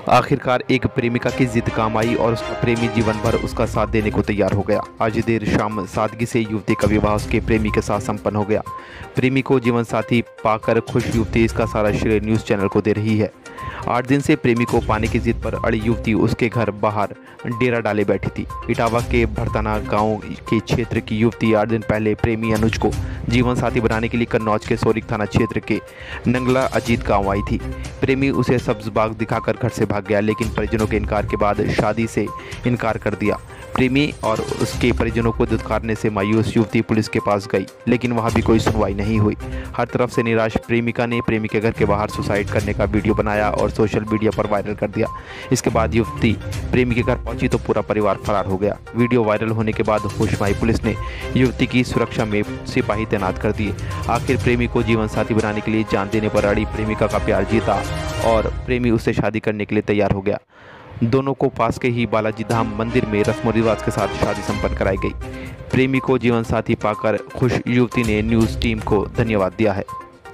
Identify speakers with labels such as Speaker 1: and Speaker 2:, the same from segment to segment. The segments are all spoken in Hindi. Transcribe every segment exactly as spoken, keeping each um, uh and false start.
Speaker 1: आखिरकार एक प्रेमिका की जिद काम आई और उसका प्रेमी जीवन भर उसका साथ देने को तैयार हो गया। आज देर शाम सादगी से युवती का विवाह उसके प्रेमी के साथ संपन्न हो गया। प्रेमी को जीवन साथी पाकर खुश युवती इसका सारा श्रेय न्यूज़ चैनल को दे रही है। आठ दिन से प्रेमी को पाने की जिद पर अड़ी युवती उसके घर बाहर डेरा डाले बैठी थी। इटावा के भरताना गांव के क्षेत्र की युवती आठ दिन पहले प्रेमी अनुज को जीवन साथी बनाने के लिए कन्नौज के सोरिक थाना क्षेत्र के नंगला अजीत गांव आई थी। प्रेमी उसे सब्ज बाग दिखाकर घर से भाग गया, लेकिन परिजनों के इनकार के बाद शादी से इनकार कर दिया। प्रेमी और उसके परिजनों को दुत्कारने से मायूस युवती पुलिस के पास गई, लेकिन वहां भी कोई सुनवाई नहीं हुई। हर तरफ से निराश प्रेमिका ने प्रेमी के घर के बाहर सुसाइड करने का वीडियो बनाया और सोशल मीडिया पर वायरल कर दिया। इसके बाद युवती प्रेमी के घर पहुंची तो पूरा परिवार फरार हो गया। वीडियो वायरल होने के बाद होश में आई पुलिस ने युवती की सुरक्षा में सिपाही तैनात कर दिए। आखिर प्रेमी को जीवन साथी बनाने के लिए जान देने पर अड़ी प्रेमिका का प्यार जीता और प्रेमी उससे शादी करने के लिए तैयार हो गया। दोनों को पास के ही बालाजी धाम मंदिर में रस्म रिवाज के साथ शादी संपन्न कराई गई। प्रेमी को जीवन साथी पाकर खुश युवती ने न्यूज़ टीम को धन्यवाद दिया है।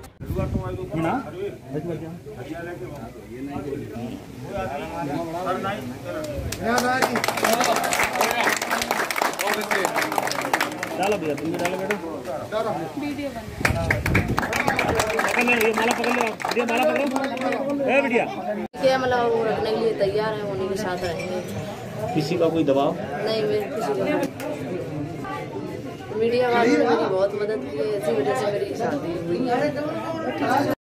Speaker 2: डालो भैया, तुम भी डालो बेटा। वीडियो पकड़ ले, ये माला पकड़ ले, ये माला पकड़ो। ए बिटिया,
Speaker 3: क्या मतलब वो रखने के लिए तैयार है, उन्हीं के साथ रहेंगे।
Speaker 2: किसी का कोई दबाव
Speaker 3: नहीं, मेरे किसी का। मीडिया वालों ने मेरी बहुत मदद की है, इसी वजह से मेरी शादी हुई है।